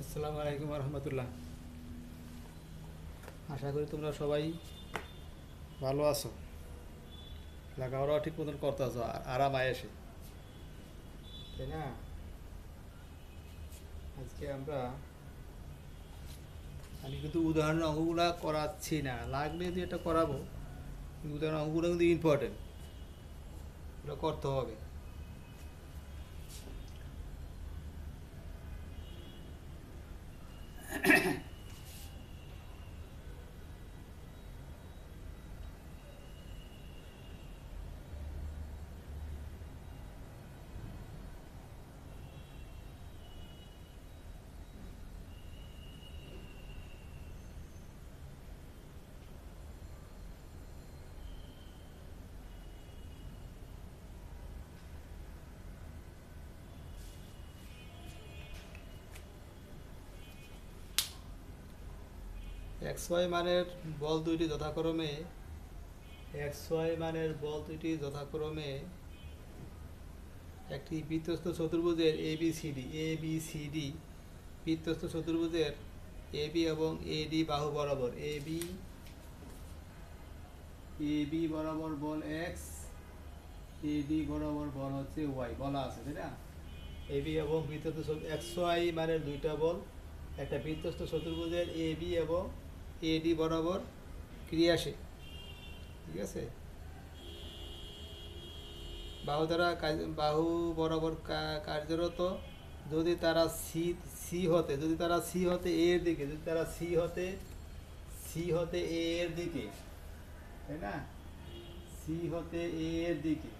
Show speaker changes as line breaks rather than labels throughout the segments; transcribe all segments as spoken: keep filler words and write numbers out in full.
আসসালামু আলাইকুম রহমতুল্লাহ। আশা করি তোমরা সবাই ভালো আছো, লেখাপড়াও ঠিক মতন করতে আছো, আরাম আয়েসে, তাই না? আজকে আমরা আমি কিন্তু উদাহরণ অঙ্কগুলো করাচ্ছি না, লাগলে যে এটা করাবো, কিন্তু উদাহরণ অঙ্কগুলো কিন্তু ইম্পর্টেন্ট, এটা করতে হবে। এক্স ওয়াই মানের বল দুইটি যথাক্রমে এক্স ওয়াই মানের বল দুইটি যথাক্রমে একটি বৃত্তস্থ চতুর্ভুজের A B C D A B C D বৃত্তস্থ চতুর্ভুজের এ বি এবং এ ডি বাহু বরাবর এ বি এ বি বরাবর বল এক্স, এ ডি বরাবর বল হচ্ছে ওয়াই বলা আছে, তাই না? এ বি এবং বৃত্তস্থ এক্স ওয়াই মানের দুইটা বল একটা বৃত্তস্থ চতুর্ভুজের এ বি এবং এ ডি বরাবর ক্রিয়াশীল, ঠিক আছে? বাহু দ্বারা বাহু বরাবর কার্যরত যদি তারা সি সি হতে যদি তারা সি হতে এ এর দিকে যদি তারা সি হতে সি হতে এ এর দিকে, তাই না? সি হতে এ এর দিকে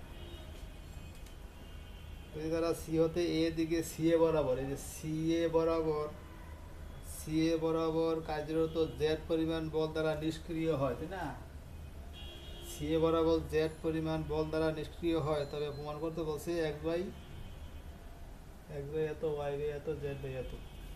যদি তারা সি হতে এ এর দিকে সি এ বরাবর এই যে সি এ বরাবর সি এ বরাবর কার্যরত জেড পরিমাণ বল দ্বারা নিষ্ক্রিয় হয়, তাই না? সি এ বরাবর জেড পরিমাণ বল দ্বারা নিষ্ক্রিয় হয়, তবে প্রমাণ করতে বলছে এক্স বাই এক্স বাই এত, ওয়াই বাই এত, জেড বাই এত,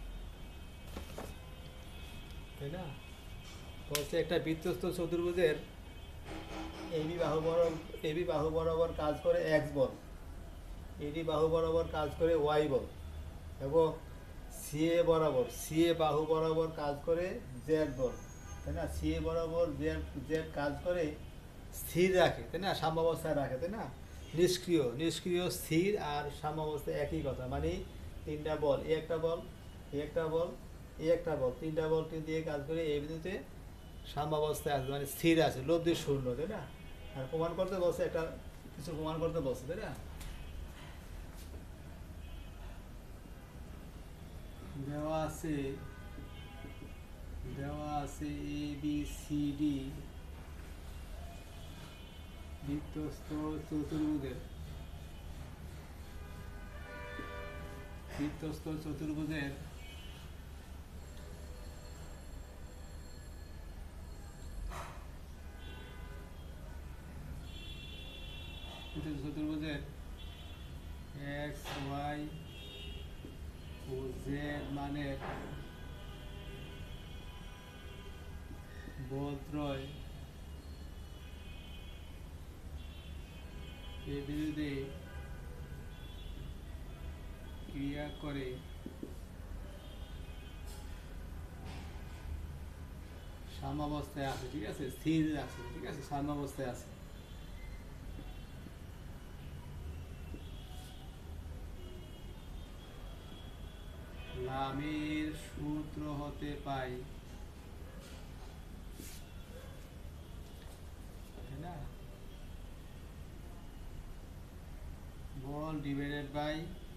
তাই না? বলছে একটা বৃত্তস্থ চতুর্ভুজের এবি বাহু বরাবর এবি বাহু বরাবর কাজ করে এক্স বল, এডি বাহু বরাবর কাজ করে ওয়াই বল এবং সি এ বরাবর সি এ বাহু বরাবর কাজ করে জেড বল, তাই না? সি এ বরাবর জেড জেড কাজ করে স্থির রাখে, তাই না? সাম্যাবস্থায় রাখে, তাই না? নিষ্ক্রিয় নিষ্ক্রিয় স্থির আর সাম্যাবস্থায় একই কথা, মানে তিনটা বল এ একটা বল এ একটা বল এ একটা বল তিনটা বল দিয়ে কাজ করে এই বিন্দুতে সাম্যাবস্থায় আছে, মানে স্থির আছে, লব্ধি শূন্য, তাই না? আর প্রমাণ করতে বলছে একটা কিছু প্রমাণ করতে বলছে, তাই না? দেওয়া আছে দেওয়া আছে এ বি সি ডি বৃত্তস্থ চতুর্ভুজের বৃত্তস্থ চতুর্ভুজের চতুর্ভুজের এক্স ওয়াই ও জেড মানের বলত্রয় এ বিন্দুতে ক্রিয়া করে সাম্যাবস্থায় আছে, ঠিক আছে? স্থির আছে, ঠিক আছে? সাম্যাবস্থায় আছে। লামের সূত্র হতে পাই, তাই না? বল ডিভাইডেড বাই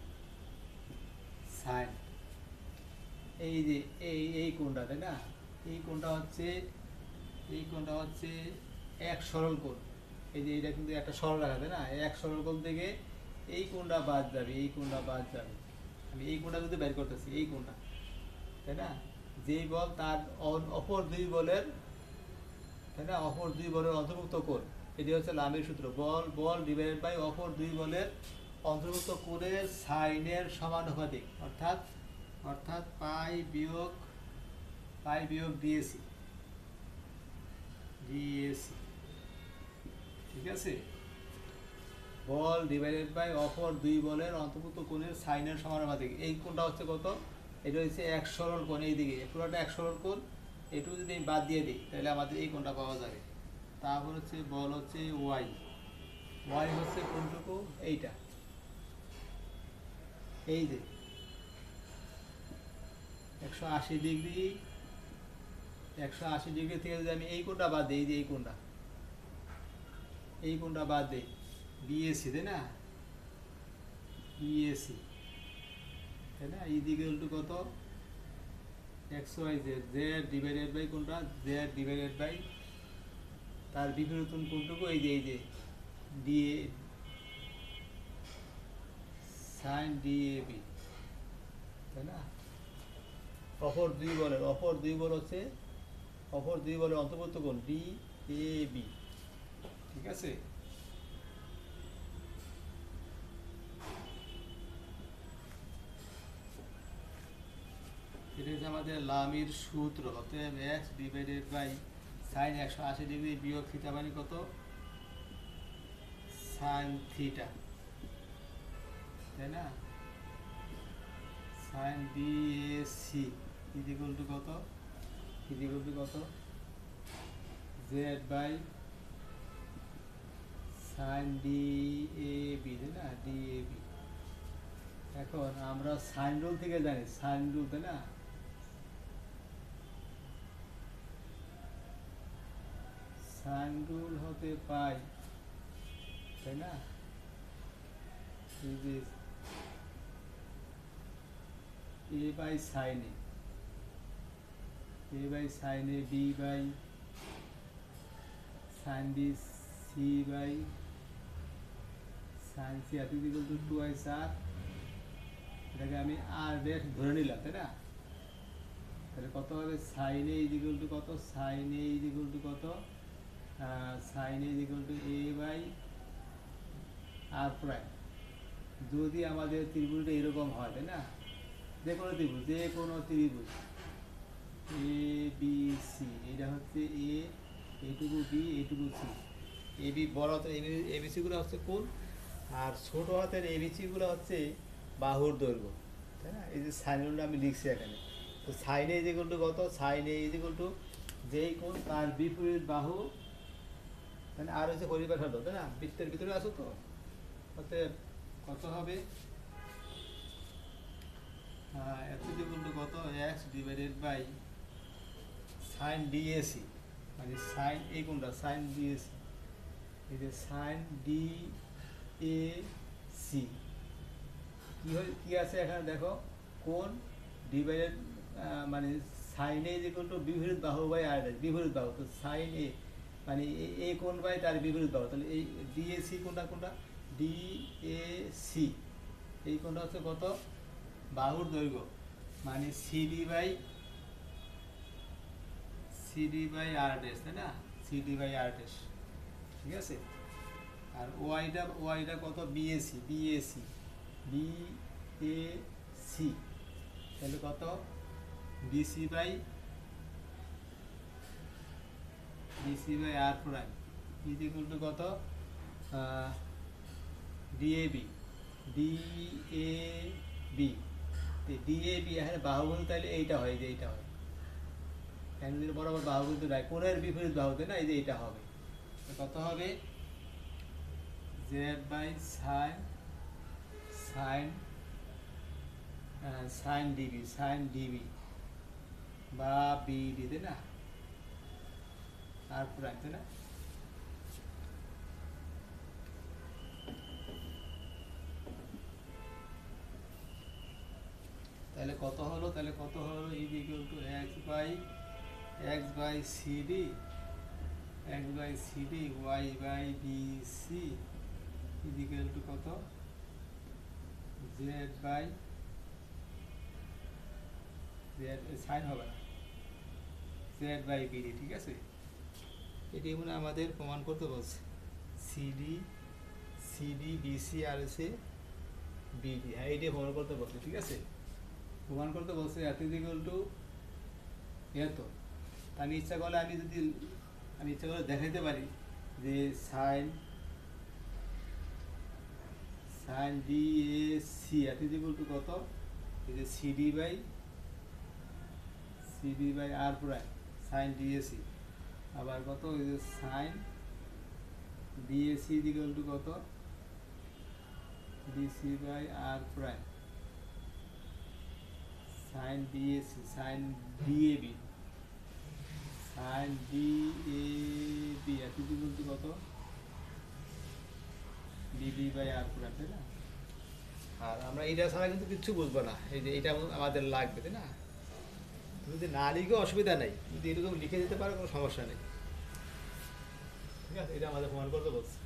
সাইন, এই যে এই এই কোণটা, তাই না? এই কোণটা হচ্ছে এই কোণটা হচ্ছে এক সরল কোণ, এই যে এটা কিন্তু একটা সরল রেখা, তাই না? এক সরল কোণ থেকে এই কোণটা বাদ যাবে, এই কোণটা বাদ যাবে, আমি এই কোণটা কিন্তু বের করতেছি, এই কোণটা, তাই না? যেই বল তার অপর দুই বলের, তাই না, অপর দুই বলের অন্তর্ভুক্ত কোণ, এটি হচ্ছে লামের সূত্র। বল বল ডিভাইডেড বাই অপর দুই বলের অন্তর্ভুক্ত কোণের সাইনের সমানুপাতিক, অর্থাৎ অর্থাৎ পাই বিয়োগ পাই বিয়োগ ডিএসি ডিএসি ঠিক আছে? বল ডিভাইডেড বাই অপর দুই বলের অন্তর্ভুক্ত কোণের সাইনের সমানুপাতিক, এই কোণটা হচ্ছে কত? এটা হচ্ছে এক সরল কোণ, এইদিকে পুরোটা এক সরল কোণ, এটুকু যদি আমি বাদ দিয়ে দিই তাহলে আমাদের এই কোণটা পাওয়া যাবে। তারপর হচ্ছে বল হচ্ছে ওয়াই, ওয়াই হচ্ছে কোনটুকু, এইটা, এই যে একশো আশি ডিগ্রি, একশো আশি ডিগ্রি থেকে যদি আমি এই কোণটা বাদ দিই, এই যে এই কোণটা, এই কোণটা বাদ দিই, বিএসি, তাই না, বিএসি, তাই না, এই দিকে উল্টো কত, x y z, z divided by কোনটা, জেড ডিভাইডেড বাই তার বিপরীত কোনটুকু, এই যে এই যে ডিএ সাইন ডিএবি, তাই না। অপর দুই বলের, অপর দুই বল হচ্ছে, অপর দুই বলের অন্তর্ভুক্ত কোণ ডি এ বি, ঠিক আছে। এটা হচ্ছে আমাদের লামির সূত্র, অতএব এক্স ডিভাইডেড বাই সাইন একশো আশি ডিগ্রি বিয়োগ থিটা মানে কত, সাইন থিটা, তাই না, sine BAC is equal to কত, ইজ ইকুয়াল টু কত, জেড বাই সাইন ডিএবি, তাই না, ডিএবি। এখন আমরা সাইন রুল থেকে জানি, সাইন রুল, তাই না, সাইন রুল হতে পাই, তাই না, এই যে a by sine a, a by sine a, b by sine b, c by sine c আর equal to two I R, এটাকে আমি আর ডেট ধরে নিলাম, তাই না। তাহলে কত হবে, sine A is equal to কত, sine A is equal to কত, sine A is equal to a by R prime. যদি আমাদের ত্রিভুজটা এরকম হয়, তাই না, যে কোনো ত্রিভুজ, যে কোনো ত্রিভুজ এ বি সি, এটা হচ্ছে এ, এইটুকু বি, এইটুকু সি, এ বি বড় হাতের এবিসিগুলো হচ্ছে কোণ, আর ছোটো হাতের এবিসিগুলো হচ্ছে বাহুর দৈর্ঘ্য, তাই না। এই যে সাইনগুলো আমি লিখছি এখানে, তো sine A is equal to কত, sine A is equal to যেই কোণ তার বিপরীত বাহু, মানে আর হচ্ছে পরিবেশ, তাই না, বৃত্তের ভিতরে আসো তো, অতএব কত হবে, এত ইকুয়াল টু কত, x divided by sine DAC, মানে সাইন এই কোনটা, সাইন ডিএসি, এই যে সাইন ডি এ সি, কী হয়, কী আছে এখানে দেখো, কোন ডিভাইডেড, মানে সাইন এ ইকুয়াল টু বিপরীত বাহু বাই আর, বিপরীত বাহু, তো সাইন এ মানে এ কোন বাই তার বিপরীত বাহু, তাহলে এই ডিএসি কোনটা, কোনটা ডিএসি, এই কোনটা হচ্ছে কত, বাহুর দৈর্ঘ্য, মানে CD by CD by R ডেস, তাই না, সিডি বাই আর ডেস, ঠিক আছে। আর ওয়াইটা, ওয়াইটা কত, বিএসি, বিএসি, বিএসি, তাহলে কত, BC by BC by R prime is equal to কত, ডিএবি, ডিএবি, ডিএবি এখানে বাহুবন্ধু, তাহলে এইটা হয়, যে এইটা হয়, এখানে যদি বরাবর বাহুবন্ধু নাই, কোণের বিপরীত বাহুতে না, এই যে এইটা হবে, কত হবে, z by sine, sine sine DB, sine DB বা বিডি, তাই না, আর প্রাইম, তাই না। তাহলে কত হলো, তাহলে কত হলো, is equal to x by x by CD, x by CD, y by BC is equal to কত, জেড বাই জেড, সাইন হবে না, জেড বাই বিডি, ঠিক আছে। এটি মানে আমাদের প্রমাণ করতে বলছে, সিডি, সিডি বিসি আর হচ্ছে বিডি, হ্যাঁ এইটাই প্রমাণ করতে বলছে, ঠিক আছে। প্রমাণ করতে বলছে এত ইকুয়াল টু এত, আমি ইচ্ছা করলে, আমি যদি আমি ইচ্ছা করে দেখাইতে পারি যে sine sine D A C এত ইকুয়াল টু কত, এই যে CD by CB by R prime sine DAC, আবার কত ওই যে সাইন ডিএসি ইকুয়াল টু কত DC by R prime sine DAC sine DAB sine DAB এত ইকুয়াল টু কত ডিবি বাই আর প্রাইম, তাই না? আর আমরা এইটা ছাড়া কিন্তু কিচ্ছু বুঝবো না, এই যে এটা আমাদের লাগবে, তাই না? যদি না লিখে অসুবিধা নেই, যদি এরকম লিখে দিতে পারো কোনো সমস্যা নেই, ঠিক আছে? এটা আমাদের প্রমাণ করতে বলছে।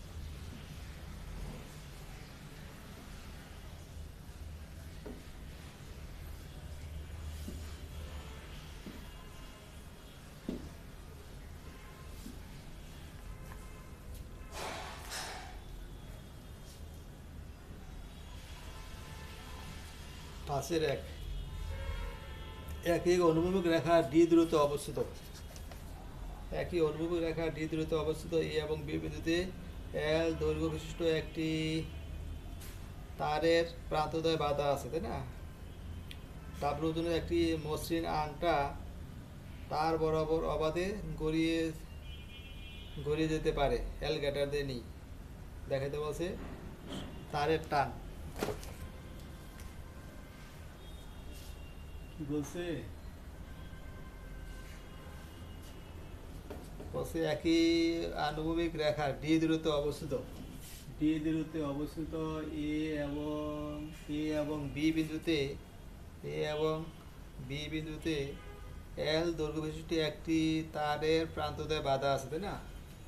পাশের এক একই অনুভূমিক রেখা ডি দূরত্বে অবস্থিত একই অনুভূমিক রেখা ডি দূরত্বে অবস্থিত এ এবং বি বিন্দুতে এল দৈর্ঘ্য বিশিষ্ট একটি তারের প্রান্তদ্বয় বাধা আছে, তাই না? ডাব্লু ওজনের একটি মসৃণ আংটা তার বরাবর অবাধে গড়িয়ে গড়িয়ে যেতে পারে এল গ্রেটার দেন ই। দেখাতে বলছে তারের টান কি বলছে, বলছে একই আনুভূমিক রেখা ডি দূরত্বে অবস্থিত ডি দূরত্বে অবস্থিত এ এবং এ এবং বি বিন্দুতে এ এবং বি বিন্দুতে এল দৈর্ঘ্য বিশিষ্ট একটি তারের প্রান্তদ্বয় বাধা আছে, তাই না?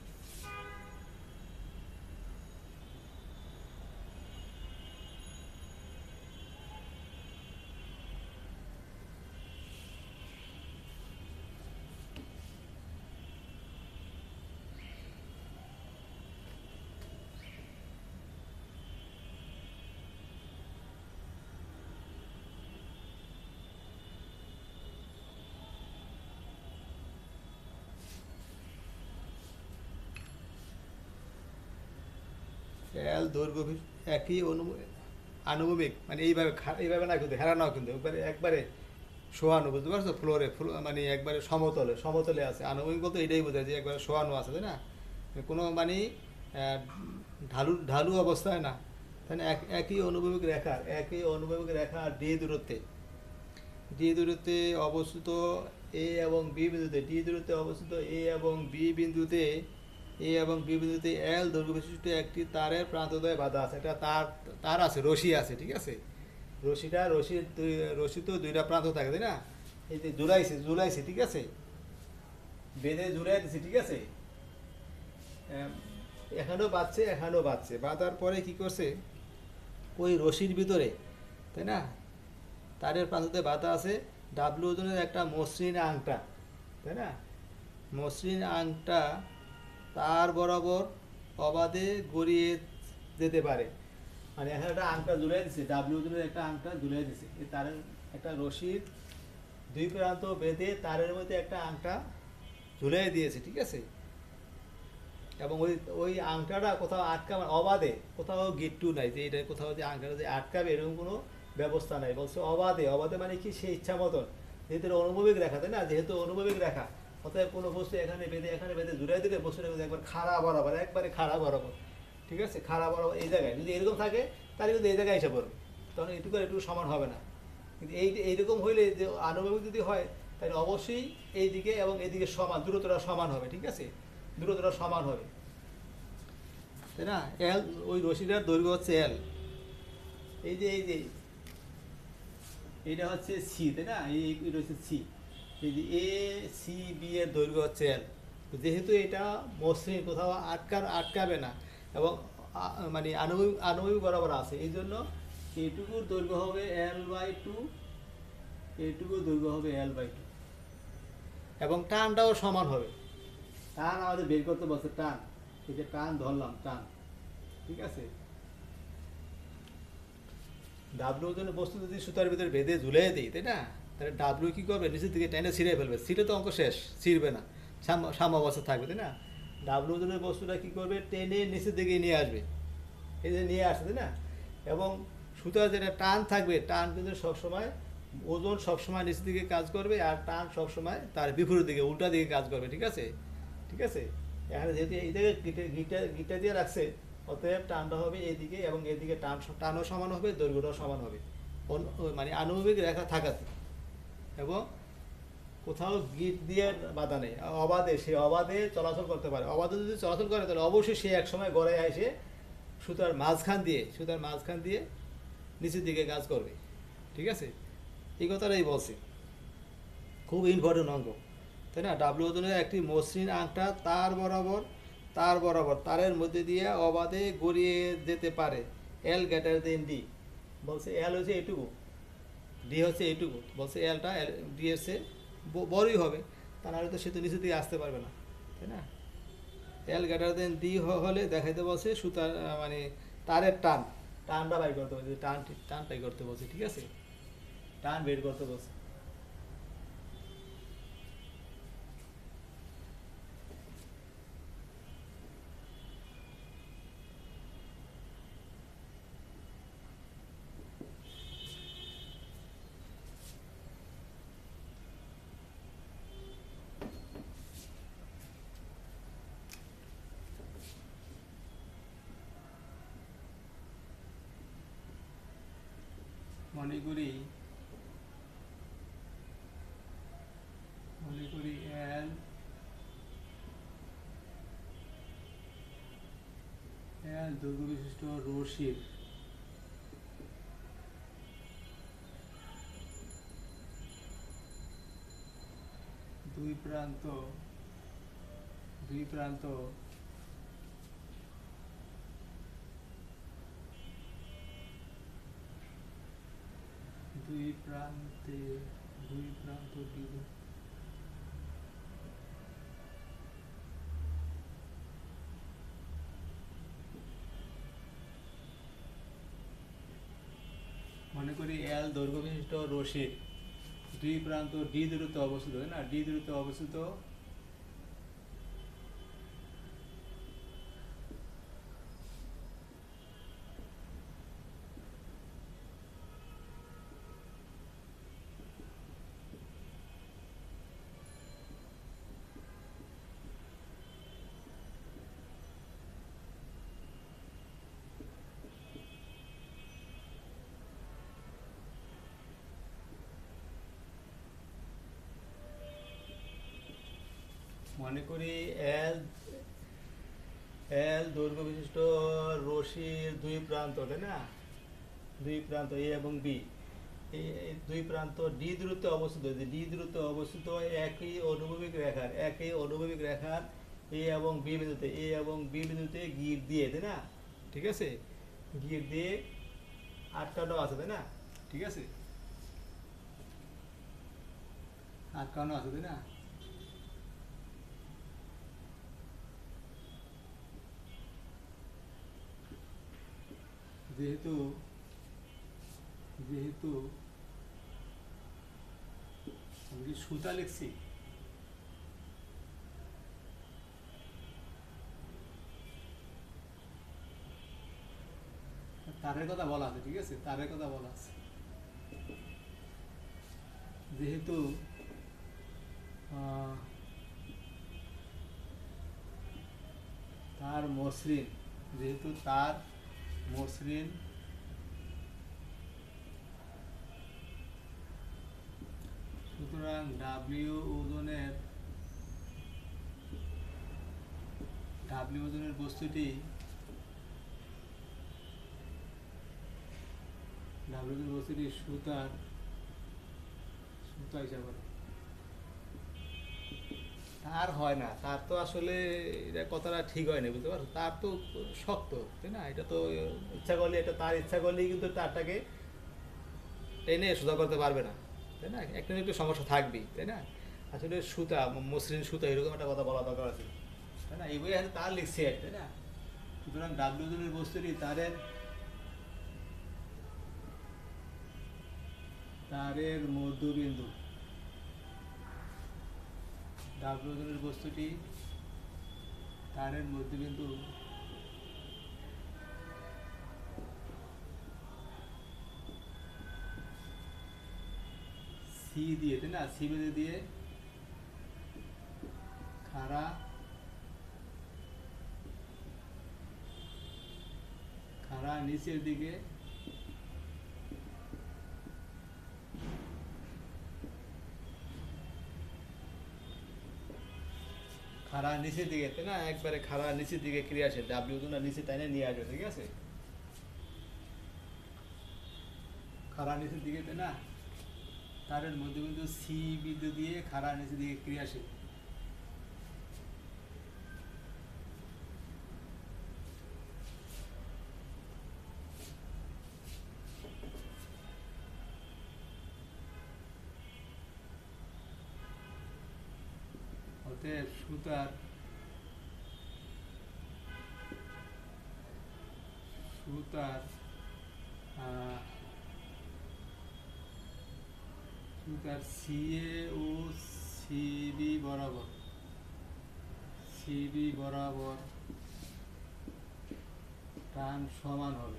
এল দৈর্ঘ্য একই আনুভূমিক, মানে এইভাবে এইভাবে না কিন্তু হেরা নাও, কিন্তু একবারে একবারে শোয়ানো, বুঝতে পারছো? ফ্লোরে মানে একবারে সমতলে সমতলে আছে। আনুভূমিক বলতে এটাই বোঝায় যে একবারে শোয়ানো আছে, তাই না? কোনো মানে ঢালু ঢালু অবস্থায় না, তাই না? এক একই অনুভূমিক রেখার একই অনুভূমিক রেখা ডি দূরত্বে ডি দূরত্বে অবস্থিত এ এবং বি বিন্দুতে ডি দূরত্বে অবস্থিত এ এবং বি বিন্দুতে এ এবং বি বিন্দুতে এল দৈর্ঘ্য বিশিষ্ট একটি তারের প্রান্তদ্বয় বাধা আছে। এটা তার তার আছে, রশি আছে, ঠিক আছে? রশিটা রশির দুই রশি তো দুইটা প্রান্ত থাকে, তাই না? এই যে জুড়াইছে জুড়াইছে ঠিক আছে, বেঁধে জুড়াই দিছে, ঠিক আছে? এখানেও বাঁচছে এখানেও বাঁচছে, বাঁধার পরে কি করছে ওই রশির ভিতরে, তাই না, তারের প্রান্ততে বাধা আছে ডাব্লু ওজনের একটা মসৃণ আংটা, তাই না? মসৃণ আংটা তার বরাবর অবাধে গড়িয়ে যেতে পারে, মানে এখানে একটা আংটা ঝুলাই দিছে, ডাব্লু ওজনের একটা আংটা ঝুলাই দিছে, এই তারের একটা রশির দুই প্রান্ত বেঁধে তারের মধ্যে একটা আংটা ঝুলাই দিয়েছে, ঠিক আছে? এবং ওই ওই আংটাটা কোথাও আটকাবে অবাধে, কোথাও গিট্টু নাই যে এটা কোথাও যে আংটাটা যে আটকাবে এরকম কোনো ব্যবস্থা নাই। বলছে অবাধে, অবাধে মানে কি সেই ইচ্ছা মতন, যেহেতু অনুভবিক রেখা, তাই না? যেহেতু অনুভবিক রেখা, অতএব কোনো বস্তু এখানে বেঁধে এখানে বেঁধে জুড়াই দিলে বস্তুটা একবার খাড়া বরাবর, একবারে খাড়া বরাবর, ঠিক আছে? খাড়া বরাবর এই জায়গায় যদি এরকম থাকে তাহলে কিন্তু এই জায়গায় এসে পড়বে, তখন এটুকু এটুকু সমান হবে না। কিন্তু এই এইরকম হইলে যে আনুভবিক যদি হয় তাহলে অবশ্যই এইদিকে এবং এইদিকে সমান, দূরত্বটা সমান হবে, ঠিক আছে? দূরত্বটা সমান হবে, তাই না? এল ওই রশিটার দৈর্ঘ্য হচ্ছে এল, এই যে এই যে এইটা হচ্ছে সি, তাই না? এই রয়েছে সি, এই যে এ সি বি এর দৈর্ঘ্য হচ্ছে এল। যেহেতু এটা মসৃণ, কোথাও আটকার আটকাবে না এবং মানে আনুভূমিক আনুভূমিক বরাবর আছে, এই জন্য এইটুকুর দৈর্ঘ্য হবে এল বাই টু, এইটুকুর দৈর্ঘ্য হবে এল বাই টু, এবং টানটাও সমান হবে। টান আমাদের বের করতে বলছে, টান, এই যে টান ধরলাম, টান, ঠিক আছে? ডাব্লু ওজনের বস্তু যদি সুতার ভিতরে বেঁধে ঝুলিয়ে দিই, তাই না, তাহলে ডাব্লু কী করবে, নিচের দিকে টেনে ছিঁড়ে ফেলবে, ছিঁড়ে তো অঙ্ক শেষ, ছিঁড়বে না, সাম্য অবস্থা থাকবে, তাই না? ডাব্লু ওজনের বস্তুটা কী করবে, টেনে নিচের দিকে নিয়ে আসবে, এই যে নিয়ে আসবে, তাই না? এবং সুতার যেটা টান থাকবে, টান কিন্তু সবসময় ওজন সবসময় নিচের দিকে কাজ করবে আর টান সবসময় তার বিপরীত দিকে উল্টা দিকে কাজ করবে, ঠিক আছে? ঠিক আছে, এখানে যেহেতু এই জায়গায় গিটা গিটা গিটা দিয়ে রাখছে, অতএব টানটা হবে এইদিকে এবং এদিকে টান টানও সমান হবে, দৈর্ঘ্যটাও সমান হবে, অন- মানে আনুভূমিক রেখা থাকাতে। এবং কোথাও গিট দিয়ে বাধা নেই, অবাধে, সে অবাধে চলাচল করতে পারে। অবাধে যদি চলাচল করে তাহলে অবশ্যই সে এক সময় গড়ায় এসে সুতার মাঝখান দিয়ে সুতার মাঝখান দিয়ে নিচের দিকে কাজ করবে, ঠিক আছে? এই কথাটাই বলছি, খুব ইম্পর্টেন্ট অঙ্ক, তাই না? ডাব্লু ওজনের একটি মসৃণ আংটা তার বরাবর তার বরাবর তারের মধ্যে দিয়ে অবাধে গড়িয়ে যেতে পারে, এল গ্রেটার দেন ডি। বলছে এল হচ্ছে এইটুকু, ডি হচ্ছে এইটুকু, বলছে এলটা ডি এর চেয়ে ব- বড়ই হবে, তা নাহলে তো সে তো নিচে দিয়ে আসতে পারবে না, তাই না? এল গ্রেটার দেন ডি হলে দেখাইতে বলছে সুতার আহ, মানে তারের টান, টানটা বাই করতে বলছে, টান টানটাই করতে বলছে, ঠিক আছে? টান বের করতে বলছে। মনে করি মনে করি এল এল দৈর্ঘ্য বিশিষ্ট রশির দুই প্রান্ত দুই প্রান্ত দুই প্রান্তে দুই প্রান্ত দ্বিগুণ। মনে করি এল দৈর্ঘ্য বিশিষ্ট রশির দুই প্রান্ত ডি দূরত্বে অবস্থিত, হয় না? ডি দূরত্বে অবস্থিত মনে করি এল এল দৈর্ঘ্য বিশিষ্ট রশির দুই প্রান্ত, তাই না? দুই প্রান্ত এ এবং বি, এই এই দুই প্রান্ত ডি দূরত্বে অবস্থিত, যে ডি দূরত্বে অবস্থিত একই অনুভূমিক রেখার একই অনুভূমিক রেখার এ এবং বি বিন্দুতে এ এবং বি বিন্দুতে গিট দিয়ে, তাই না? ঠিক আছে, গিট দিয়ে আটকানো আছে, তাই না? ঠিক আছে, আটকানো আছে, তাই না? যেহেতু যেহেতু আমি কি সুতা লিখছি, তারের কথা বলা আছে, ঠিক আছে, তারের কথা বলা আছে। যেহেতু আহ, তার মসৃণ যেহেতু তার মসৃণ সুতরাং ডাব্লিউ ওজনের ডাব্লিউ ওজনের বস্তুটি ডাব্লিউ ওজনের বস্তুটি সুতার সুতা হিসাবে তার হয় না, তার তো আসলে এটা কথাটা ঠিক হয় না, বুঝতে পারছো? তার তো শক্ত, তাই না? এটা তো ইচ্ছা করলে, এটা তার ইচ্ছা করলেই কিন্তু তারটাকে টেনে সোজা করতে পারবে না, তাই না? একটা না একটু সমস্যা থাকবেই, তাই না? আসলে সুতা, মসৃণ সুতা, এরকম একটা কথা বলা দরকার আছে, তাই না? এই বই আছে তার লিখছে, তাই না? সুতরাং ডাব্লিউ জনের বস্তুটি তারের তারের মধ্যবিন্দু, ডাব্লিউ জনের বস্তুটি তারের মধ্যবিন্দু সি দিয়ে, তাই না? সি বিন্দু দিয়ে খাড়া খাড়া নিচের দিকে খাড়া নিচের দিকে, তাই না? একবারে খাড়া নিচের দিকে ক্রিয়াশীল ডাব্লিউ তো না নিচে, তাই না? নিয়ে আসবে, ঠিক আছে? খাড়া নিচের দিকে, তাই না? তারের মধ্যবিন্দু সি বিন্দু দিয়ে খাড়া নিচের দিকে ক্রিয়াশীল। অতএব সুতার সুতার আহ, সুতার সিএ ও সিবি বরাবর সিবি বরাবর টান সমান হবে,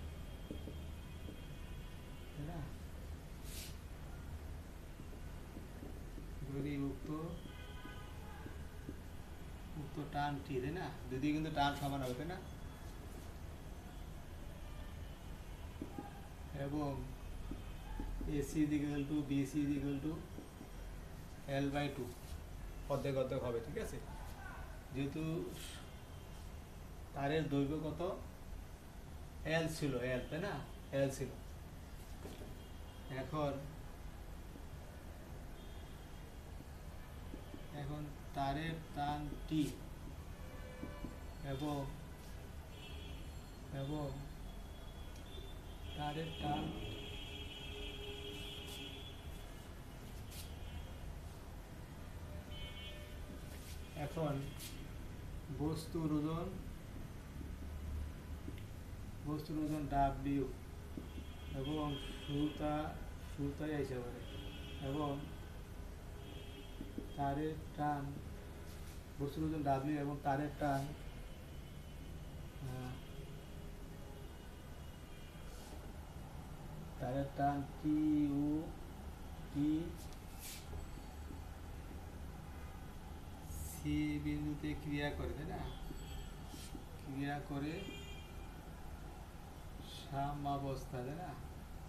তাই না? যদি উক্ত উক্ত টানটি, তাই না? যদি কিন্তু টান সমান হবে, তাই না? এবং AC equal to BC equal to L by two অর্ধেক অর্ধেক হবে, ঠিক আছে? যেহেতু তারের দৈর্ঘ্য কত? এল ছিল, এল, তাই না? এল ছিল। এখন এখন তারের টান টি এবং এবং তারের টান এখন বস্তুর ওজন বস্তুর ওজন ডাব্লিউ এবং সুতা সুতায় এসে পড়ে এবং তারের টান বস্তুর ওজন ডাব্লিউ এবং তারের টান আহ, তারের টান টি ও টি সি বিন্দুতে ক্রিয়া করে, তাই না? ক্রিয়া করে সাম্যাবস্থা, তাই না?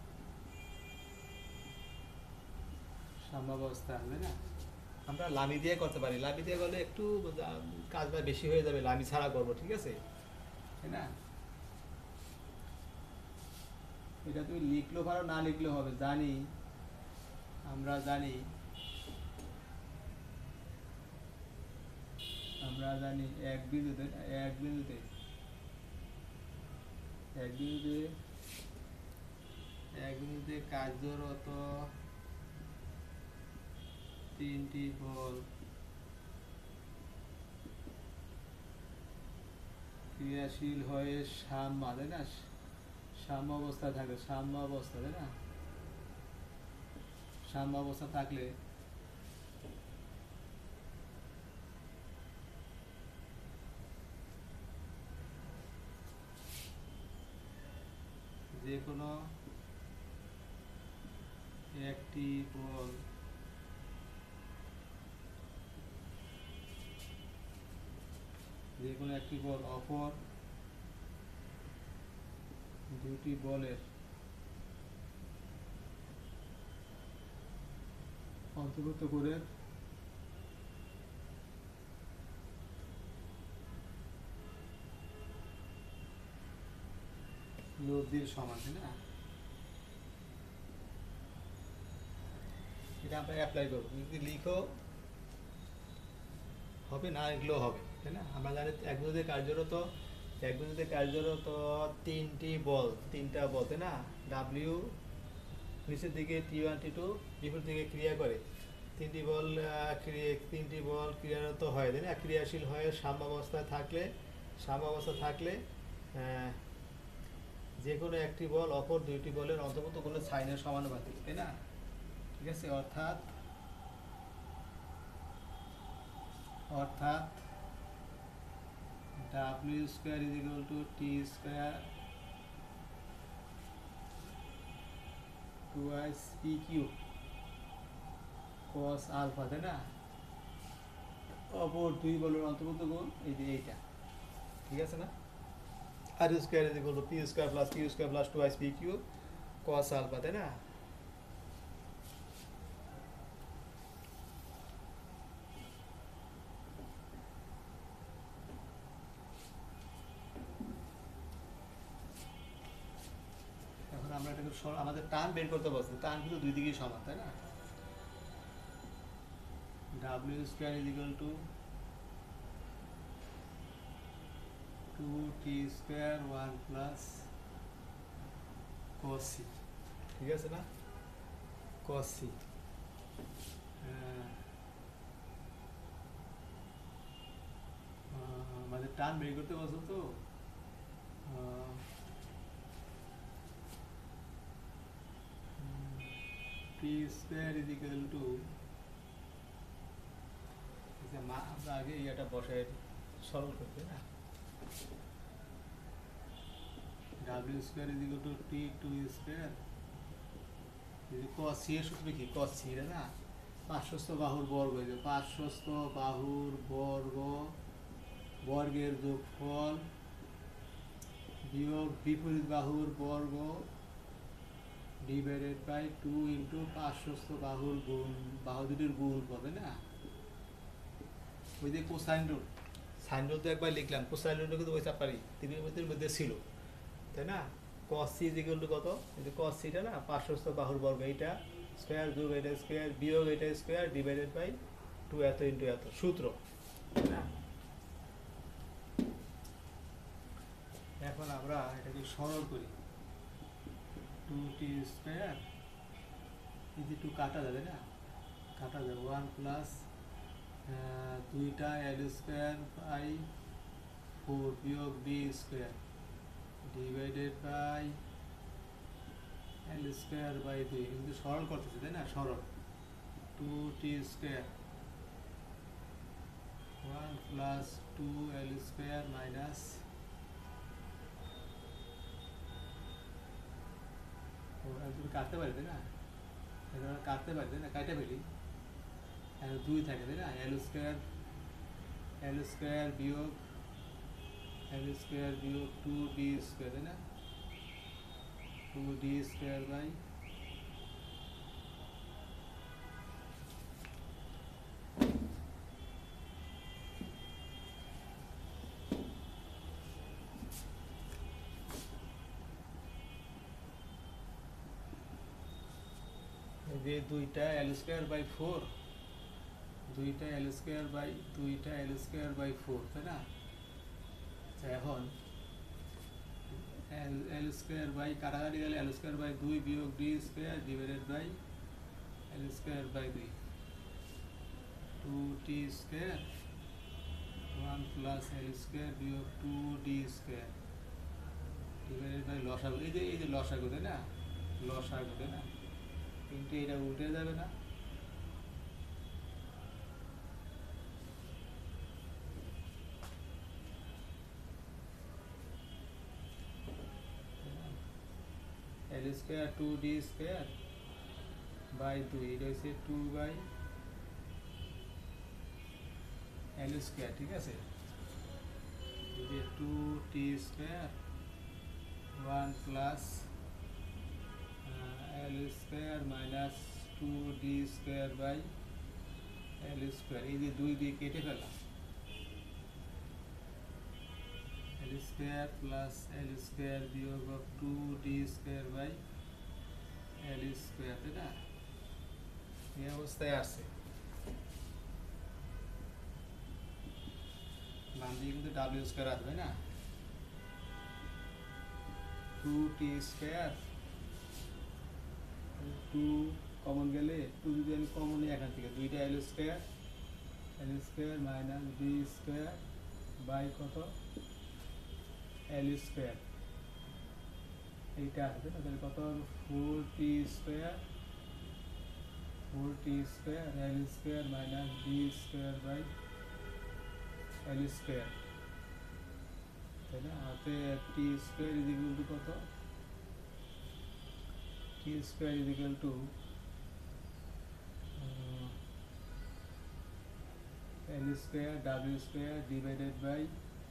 সাম্যাবস্থা, তাই না? আমরা লামি দিয়ে করতে পারি, লামি দিয়ে করলে একটু কাজটা বেশি হয়ে যাবে, লামি ছাড়া করবো, ঠিক আছে? তাই না? এটা তুমি লিখলেও পারো, না লিখলেও হবে, জানি আমরা জানি আমরা জানি এক বিন্দুতে এক বিন্দুতে এক বিন্দুতে এক বিন্দুতে কার্যরত তিনটি বল ক্রিয়াশীল হয়ে সাম্য, তাই না? সাম্য অবস্থা থাকলে সাম্য অবস্থা, তাই না? সাম্য অবস্থা থাকলে যে কোনো একটি বল যে কোনো একটি বল অপর দুটি বলের অন্তর্ভুক্ত করে লব্ধির সমান, তাই না? এটা আমরা অ্যাপ্লাই করবো, যদি লিখো হবে, না লিখলেও হবে, তাই না? আমরা জানি এক বিন্দুতে কার্যরত এক বিন্দুতে কার্যরত তিনটি বল তিনটা বল, তাই না? ডাব্লিউ নিচের দিকে টি ওয়ান টি টু বিপরীত দিকে ক্রিয়া করে, তিনটি বল আহ, ক্রিয়া- তিনটি বল ক্রিয়ারত হয়, তাই না? ক্রিয়াশীল হয়ে সাম্যাবস্থায় থাকলে সাম্যাবস্থা থাকলে আহ, যে কোনো একটি বল অপর দুইটি বলের অন্তর্ভুক্ত করলে সাইনের সমানুপাতিক, তাই না? ঠিক আছে? অর্থাৎ অর্থাৎ W square is equal to T square twice P Q, cos alpha, তাই না? অপর দুই বলের অন্তর্গত গুণ এই যে এইটা, ঠিক আছে না? R square is equal to P square plus Q square plus twice P Q cos alpha, তাই না? এখন আমরা এটাকে আমাদের টান বের করতে বলছি, টান কিন্তু দুই দিকেই সমান, তাই না? W square is equal to two T square one plus cos C, ঠিক আছে না? কস সি আমাদের টান বের করতে বলছো তো, T square is equal to, আমরা আগে ইয়েটা বসে সরল করতে না, W square is equal to T two square cos C এর সূত্র কি? কস সি এটা না পার্শ্বস্থ বাহুর বর্গ, হয়ে যাবে পার্শ্বস্থ বাহুর বর্গ বর্গের যোগফল বিয়োগ বিপরীত বাহুর বর্গ ডিভাইডেড বাই টু ইন্টু পার্শ্বস্থ বাহুর গুণ, বাহু দুটির গুণ পাবে না? ওই যে কোসাইন রুট, সাইন রুট তো একবার লিখলাম, কোসাইন রুট কিন্তু ওই চাপারি ত্রিভুজের মধ্যে ছিল, তাই না? Cos C is equal to কত? এই যে কস সিটা না পার্শ্বস্থ বাহুর বর্গ, এইটা স্কোয়ার যোগ এটা স্কোয়ার বিয়োগ এটা স্কোয়ার ডিভাইডেড বাই টু এত ইন্টু এত সূত্র, তাই না? এখন আমরা এটাকে সরল করি, টু টি স্কোয়ার এই যে টু কাটা যাবে না, কাটা যাবে ওয়ান প্লাস দুইটা এল স্কোয়ার বাই ফোর বিয়োগ B square divided by L square by দুই, কিন্তু সরল করতেছে, তাই না? সরল two T square one plus two L square minus কাটতে পারি, তাই না? এটা কাটতে পারি, তাই না? কাটতে পারি দুই থাকে, তাই না? এল স্কোয়ার এল স্কোয়ার বিয়োগ এল স্কোয়ার বিয়োগ টু ডি স্কোয়ার, তাই না? টু ডি স্কোয়ার বাই যে দুইটা এল স্কোয়ার বাই ফোর, দুইটা এল স্কোয়ার বাই দুইটা এল স্কোয়ার বাই ফোর, তাই না? এখন এল এল স্কোয়ার বাই কাটাকাটি গেলে এল স্কোয়ার বাই দুই বিয়োগ D square divided by L square by দুই two T square one plus L square বিয়োগ two D square divided by লসাগু, এই যে এই যে লসাগু, তাই না? লসাগু, তাই না? কিন্তু এটা উল্টে যাবে না, L square two D square by দুই, এটা হচ্ছে টু বাই এল স্কোয়ার, ঠিক আছে? যে two T square one plus L square minus two D square by L square, এই যে দুই দিয়ে কেটে ফেলা, L square plus L square বিয়োগ of two D square by L square, তাই না? এই অবস্থায় আসছে, বাম দিকে কিন্তু ডাব্লিউ স্কোয়ার আসবে না, two T square two common গেলে টু যদি আমি কমন নিই এখান থেকে দুইটা L square L square minus B square by কত এল স্কোয়ার, এইটা আসবে না? তাহলে কত four T square four T square L square minus B square by L square, তাই না? হাতে T square is equal to কত? T square is equal to L square W square divided by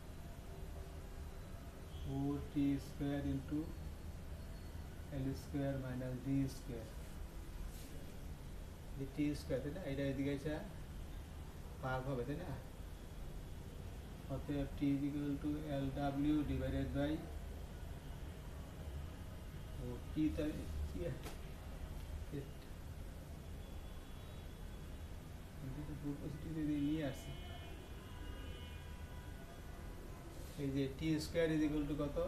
four T square into L square minus D square, T square, তাই না? এটা এদিকে এসে ভাগ হবে, তাই না? অতএব T is equal to L W divided by T, তাই নিয়ে আসছি। এই যে T square is equal to কত?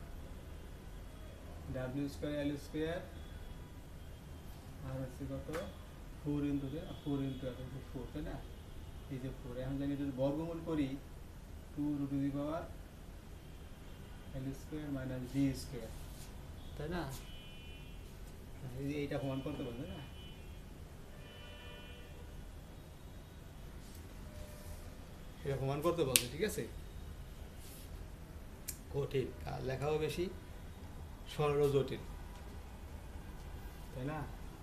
ডাব্লিউ স্কোয়ার এল স্কোয়ার আর হচ্ছে কত? Four into four into four, তাই না? এই যে ফোর, এখন যদি যদি বর্গমূল করি two root to the power L square minus D square, তাই না? এই যে এইটা প্রমাণ করতে পারবে না, এটা প্রমাণ করতে বলছে, ঠিক আছে? কঠিন আর লেখাও বেশি, সরল জটিল, তাই না?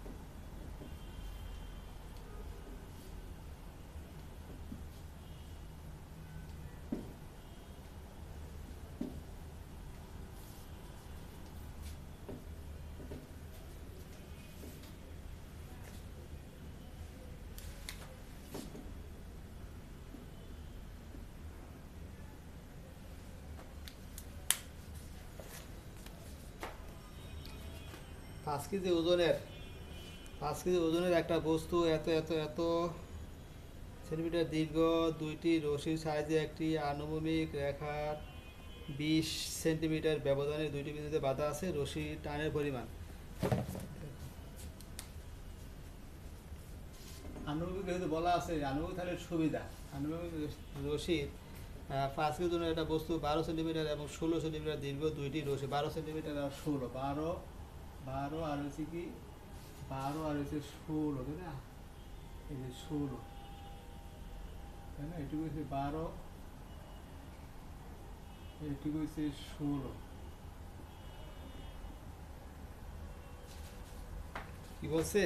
পাঁচ কেজি ওজনের পাঁচ কেজি ওজনের একটা বস্তু এত এত এত সেন্টিমিটার দীর্ঘ, দুইটি রশির সাহায্যে একটি আনুভূমিক রেখার বিশ সেন্টিমিটার ব্যবধানে দুইটি বিন্দুতে বাধা আছে। রশি টানের পরিমাণ। আনুভূমিক যেহেতু বলা আছে, আনুভূমিক তাহলে সুবিধা। আনুভূমিক রশির পাঁচ কেজি ওজনের একটা বস্তু বারো সেন্টিমিটার এবং ষোলো সেন্টিমিটার দীর্ঘ, দুইটি রশি বারো সেন্টিমিটার আর ষোলো, বারো বারো আর হচ্ছে কি বারো আর হচ্ছে ষোলো, তাই না? এই যে ষোলো, তাই না? এটুকু হচ্ছে বারো, এটুকু হচ্ছে ষোলো। কি বলছে?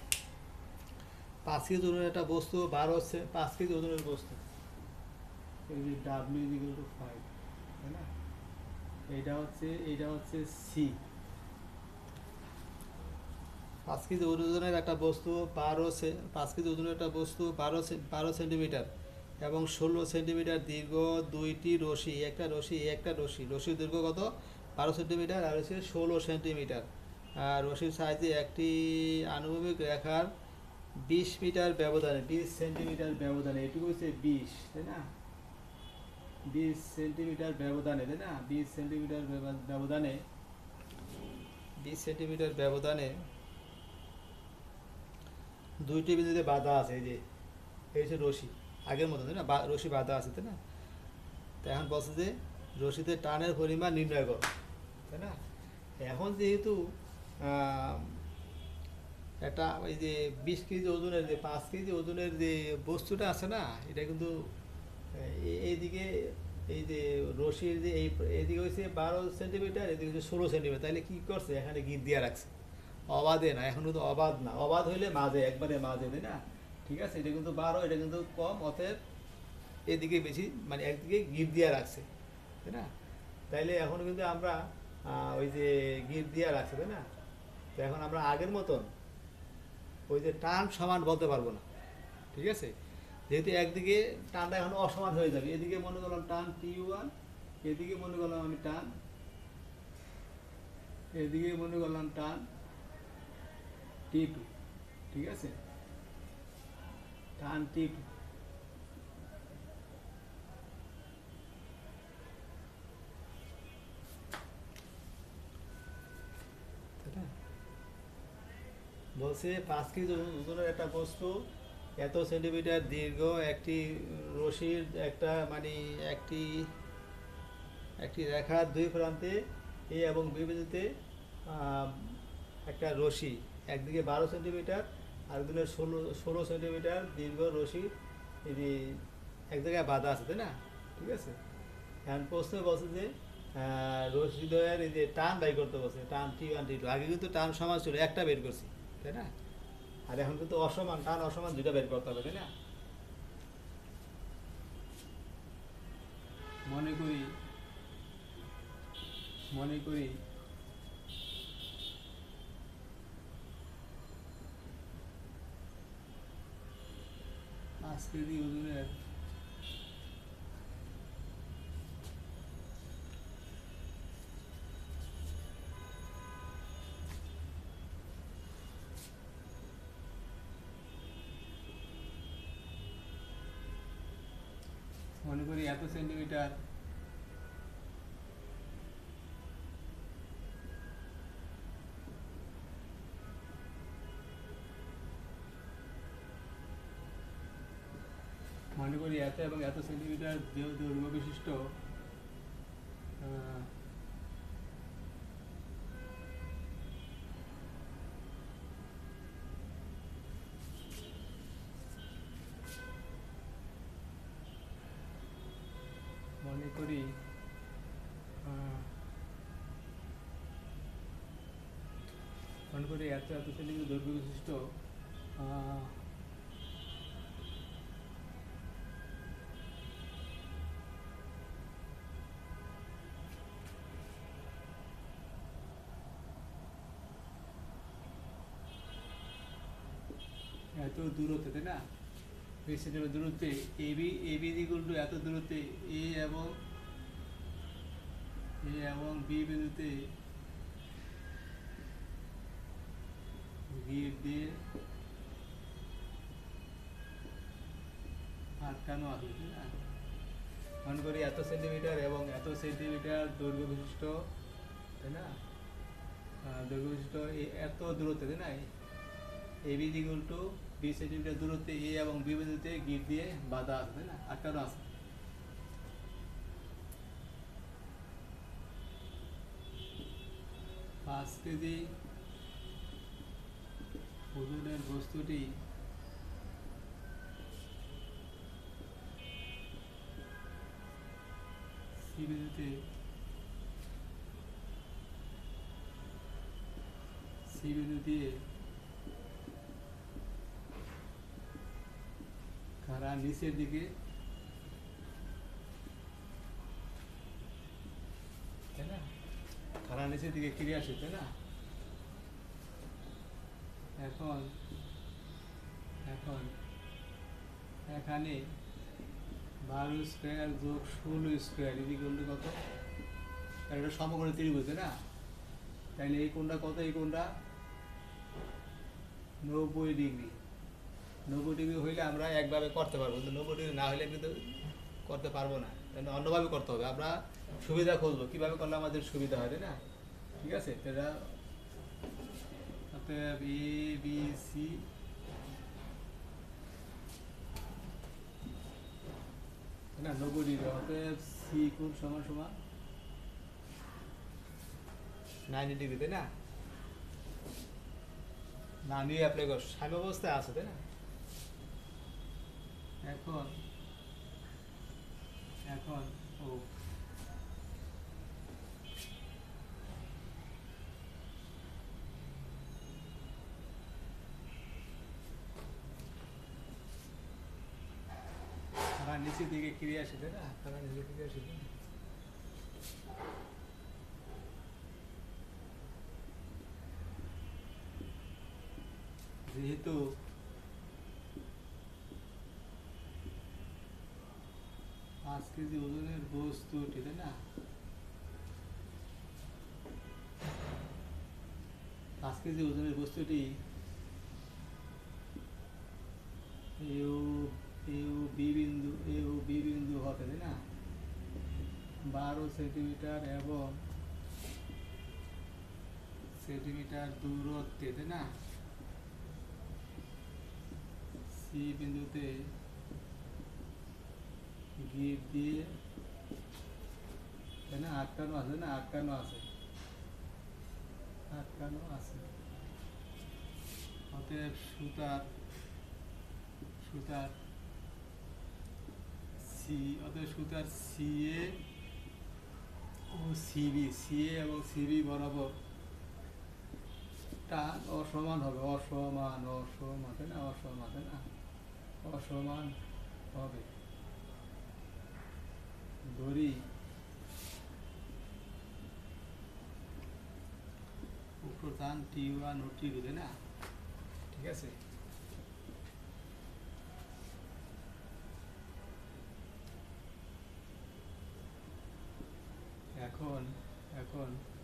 পাঁচ কেজি ওজনের একটা বস্তু বারো পাঁচ কেজি ওজনের বস্তু, এই যে W is equal to five, তাই না? এইটা হচ্ছে এইটা হচ্ছে সি। পাঁচ কেজি ওজনের একটা বস্তু বারো পাঁচ কেজি ওজনের একটা বস্তু বারো বারো সেন্টিমিটার এবং ষোলো সেন্টিমিটার দীর্ঘ, দুইটি রশি, একটা রশি একটা রশি রশির দৈর্ঘ্য কত? বারো সেন্টিমিটার আর হচ্ছে ষোলো সেন্টিমিটার। আর রশির সাহায্যে একটি আনুভূমিক রেখার বিশ মিটার ব্যবধানে, বিশ সেন্টিমিটার ব্যবধানে, এটুকু হচ্ছে বিশ, তাই না? বিশ সেন্টিমিটার ব্যবধানে, তাই না? বিশ সেন্টিমিটার ব্যবধানে বিশ সেন্টিমিটার ব্যবধানে দুইটি বিন্দুতে বাধা আছে। এই যে এই হচ্ছে রশি, আগের মতো, তাই না? রশি বাধা আছে, তাই না? তো এখন বলছে যে রশিতে টানের পরিমাণ নির্ণয় করো, তাই না? এখন যেহেতু একটা ওই যে বিশ কেজি ওজনের যে পাঁচ কেজি ওজনের যে বস্তুটা আছে না, এটা কিন্তু এইদিকে এই যে রশির যে এই এদিকে হচ্ছে বারো সেন্টিমিটার, এদিকে হচ্ছে ষোলো সেন্টিমিটার, তাহলে কি করছে? এখানে গিট দিয়ে রাখছে, অবাধে না। এখন কিন্তু অবাধ না, অবাধ হইলে মাঝে, একবারে মাঝে, তাই না? ঠিক আছে, এটা কিন্তু বারো, এটা কিন্তু কম, অতএব এদিকে বেশি, মানে একদিকে গিট দিয়ে রাখছে, তাই না? তাইলে এখন কিন্তু আমরা ওই যে গিট দিয়ে রাখছে, তাই না? তো এখন আমরা আগের মতন ওই যে টান সমান বলতে পারবো না, ঠিক আছে? যেহেতু একদিকে টানটা এখন অসমান হয়ে যাবে, এদিকে মনে করলাম টান টি ওয়ান, এদিকে মনে করলাম আমি টান, এদিকে মনে করলাম টান টি টু, ঠিক আছে? টান টি টু, বলছে পাঁচ কেজি ওজনের একটা বস্তু এত সেন্টিমিটার দীর্ঘ, একটি রশির একটা মানে একটি একটি রেখার দুই প্রান্তে এ এবং বি বিন্দুতে একটা রশি, একদিকে বারো সেন্টিমিটার আরেকদিকে ষোলো ষোলো সেন্টিমিটার দীর্ঘ রশি, এটি এক জায়গায় বাধা আছে, তাই না? ঠিক আছে। এখন প্রশ্ন বলছে যে রশিদ্বয়ের এই যে টান বাই করতে বলছে, টান টি ওয়ান টি টু। আগে কিন্তু টান সমান ছিল, একটা বের করছি, তাই না? আর এখন কিন্তু অসমান, টান অসমান, দুইটা বের করতে হবে, তাই না? মনে করি মনে করি পাঁচ কেজি ওজনের মনে করি এত সেন্টিমিটার মনে করি এত এবং এত সেন্টিমিটার দৈর্ঘ্য বিশিষ্ট আহ, মনে করি আহ, মনে করি এত এত সেন্টিমিটার দৈর্ঘ্য বিশিষ্ট আহ, এত দূরত্বে তাই না বিশ সেন্টিমিটার দূরত্বে এবি এবি ইকুয়াল টু এত দূরত্বে এ এবং এ এবং বি বিন্দুতে গিট দিয়ে আটকানো আছে তাই না মনে করি এত সেন্টিমিটার এবং এত সেন্টিমিটার দৈর্ঘ্য বিশিষ্ট তাই না আহ, দৈর্ঘ্য বিশিষ্ট এ- এত দূরত্বে তাই না এ বি ইকুয়াল টু বিশ সেন্টিমিটার দূরত্বে এ এবং বি বিন্দুতে গিট দিয়ে বাঁধা আছে তাই না আটকানো আছে পাঁচ কেজি ওজনের বস্তুটি সি বিন্দুতে সি বিন্দু দিয়ে খাড়া নিচের দিকে তাই না খাড়া নিচের দিকে ফিরে আসে তাই না এখন এখন এখানে বারো স্কোয়ার যোগ ষোলো স্কোয়ার এদিকে কোনটা কত আর এটা সমকোণী ত্রিভুজ তাই না তাইলে এই কোণটা কত এই কোণটা নব্বই ডিগ্রি নব্বই ডিগ্রি হইলে আমরা একভাবে করতে পারবো কিন্তু নব্বই ডিগ্রি না হলে কিন্তু করতে পারবো না তাহলে অন্যভাবে করতে হবে আমরা সুবিধা খুঁজবো কীভাবে করলে আমাদের সুবিধা হয় তাই না ঠিক আছে এটা অতএব এ বি সি না নব্বই ডিগ্রি অতএব সি কোণ সমান সমান নাইনটি ডিগ্রি তাই না না নিয়ে অ্যাপ্লাই কর সাম্য অবস্থায় আছে তাই না এখন এখন ও তারা নিচের দিকে ফিরে আসে তাই না তারা নিচের দিকে আসে তাই না? যেহেতু পাঁচ কেজি ওজনের বস্তু ঠিক না পাঁচ কেজি ওজনের বস্তুটি এও এও বি বিন্দু এও বি বিন্দু হবে তাই না বারো সেন্টিমিটার এবং সেন্টিমিটার দূরত্বে তাই না সি বিন্দুতে গিট দিয়ে তাই না আটকানো আছে না আটকানো আছে আটকানো আছে অতএব সুতার সুতার সি অতএব সুতার সি এ ও সিবি সি এ এবং সিবি বরাবর টান অসমান হবে অসমান অসমান তাই না অসমান তাই না অসমান হবে ধরি উপপ্রধান টি ওয়ান ও টি টু, তাই না? ঠিক আছে, এখন এখন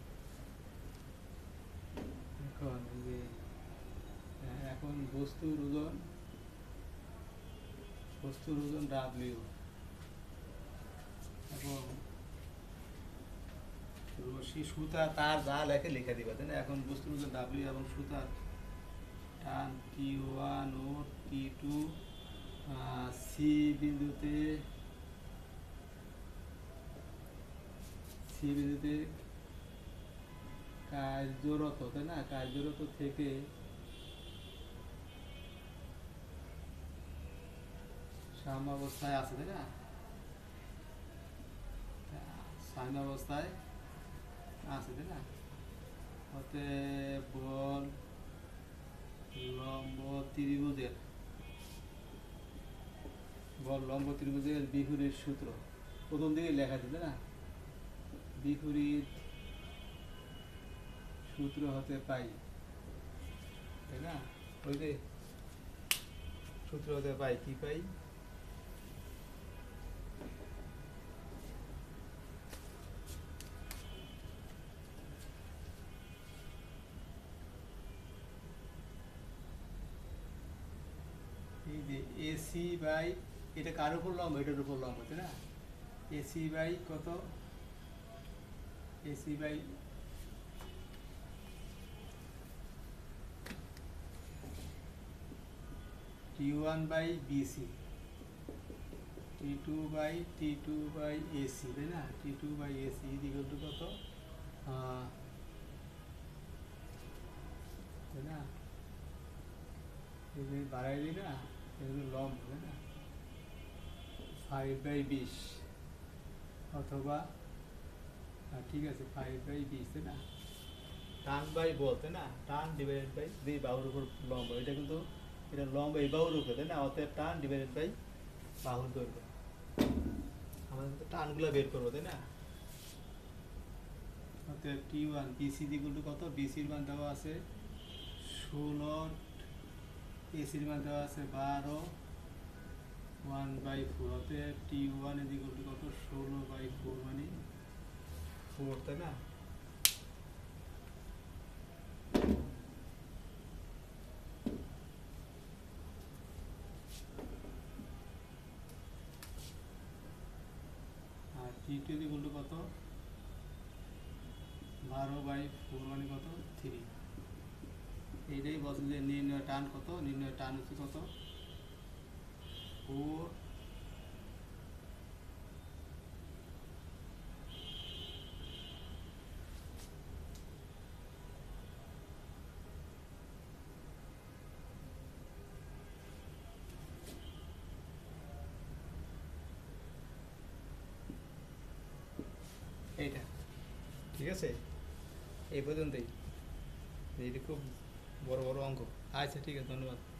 এখন এই যে হ্যাঁ, এখন বস্তুর ওজন বস্তুর ওজন ডাব্লিউ এবং রশি সুতা তার যা লেখে লিখে দিবা, তাই না? এখন বস্তুর ওজন ডাব্লিউ এবং সুতার টান টি ওয়ান ও টি টু সি বিন্দুতে সি বিন্দুতে কার্যরত, তাই না? কার্যরত থেকে সাম্যাবস্থায় আছে, তাই না? সাম্যাবস্থায় আছে, তাই না? হতে বল লম্ব ত্রিভুজের বল লম্ব ত্রিভুজের বিহুরির সূত্র প্রথম দিকে লেখা আছে, তাই না? বিহুরির সূত্র হতে পাই, তাই না? ওই যে সূত্র হতে পাই কি পাই? এই যে এসি বাই, এটা কার উপর লম্ব? এটার উপর লম্ব, তাই না? এসি বাই কত? AC by T one by BC, T two by T two by AC, তাই না? T two by AC equal to কত? তাই না? এই যে বাড়াই দিই না, এগুলো লম্ব, তাই না? ফাইভ বাই বিশ অথবা ঠিক আছে ফাইভ বাই বিশ, তাই না? টান বাই বল, তাই না? টান ডিভাইডেড বাই দুই বাহুর উপর লম্ব, এটা কিন্তু এটা লম্ব এই বাহুর উপরে, তাই না? অতএব টান ডিভাইডেড বাই বাহুর দৈর্ঘ্য। আমাদের তো টানগুলো বের করবো, তাই না? অতএব T one BC equal to কত? বিসির মান দেওয়া আছে ষোলো, এসির মান দেওয়া আছে বারো, ওয়ান বাই ফোর। অতএব টি ওয়ান ইকুয়াল টু কত? ষোলো বাই ফোর মানে ফোর, তাই না? আর টি টু ইকুয়াল টু কত? বারো বাই ফোর মানে কত? থ্রি। এইটাই বলছে যে নির্ণয় টান কত? নির্ণয় টান হচ্ছে কত? ফোর এইটা, ঠিক আছে? এই পর্যন্তই। এইটা খুব বড় বড় অঙ্ক। আচ্ছা ঠিক আছে, ধন্যবাদ।